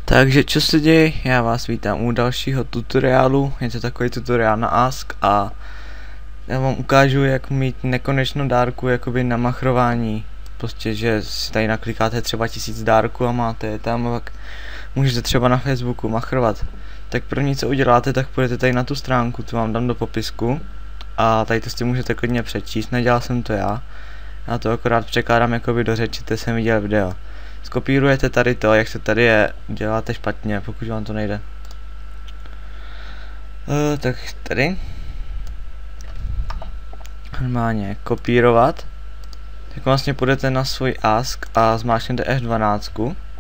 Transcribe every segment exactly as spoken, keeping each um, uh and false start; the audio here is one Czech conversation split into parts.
Takže čus lidi, já vás vítám u dalšího tutoriálu, je to takový tutoriál na Ask a já vám ukážu, jak mít nekonečnou dárku jakoby na machrování. Prostě, že si tady naklikáte třeba tisíc dárků a máte je tam, tak můžete třeba na Facebooku machrovat. Tak první co uděláte, tak půjdete tady na tu stránku, tu vám dám do popisku a tady to si můžete klidně přečíst, nedělal jsem to já. Já to akorát překládám jakoby do řeči, to jsem viděl video. Skopírujete tady to, jak se tady je, děláte špatně, pokud vám to nejde. Uh, tak tady. Normálně kopírovat. Tak vlastně půjdete na svůj Ask a zmáčknete F dvanáct.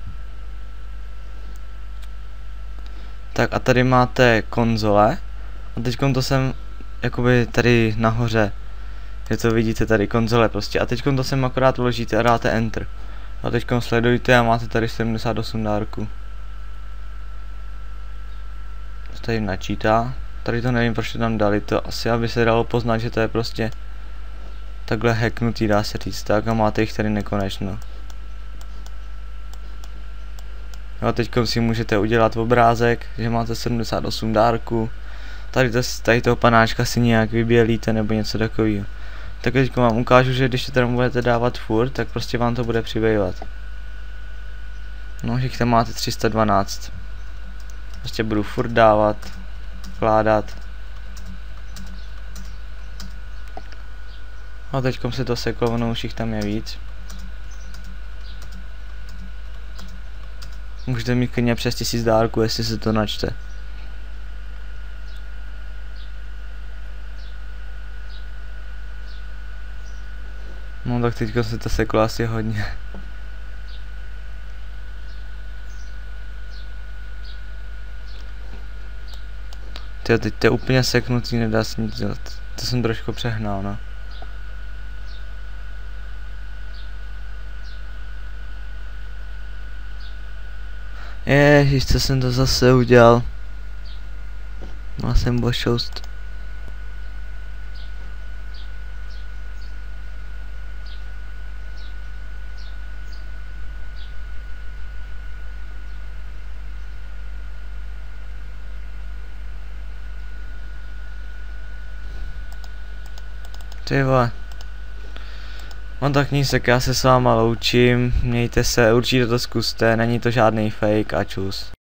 Tak a tady máte konzole. A teď to jsem jakoby tady nahoře. Že to vidíte tady konzole prostě. A teď to sem akorát vložíte a dáte Enter. A teď sledujte a máte tady sedmdesát osm dárků. To tady načítá. Tady to nevím, proč to tam dali, to asi aby se dalo poznat, že to je prostě takhle hacknutý, dá se říct, tak a máte jich tady nekonečno. A teď si můžete udělat obrázek, že máte sedmdesát osm dárků. Tady, to, tady toho panáčka si nějak vybělíte nebo něco takového. Tak teď vám ukážu, že když to tam budete dávat furt, tak prostě vám to bude přibývat. No, že tam máte tři sta dvanáct. Prostě budu furt dávat, vkládat. A teďkom se to seklo, ono už jich tam je víc. Můžete mít klidně přes tisíc dárků, jestli se to načte. No tak teďko se to seklo asi hodně. Tyjo, teď to je úplně seknutý, nedá se nic dělat. To jsem trošku přehnal, no. Ježiš, co jsem to zase udělal. Má jsem bošoust. Ty vole. No tak nízek, já se s váma loučím, mějte se, určitě to zkuste, není to žádný fake a čus.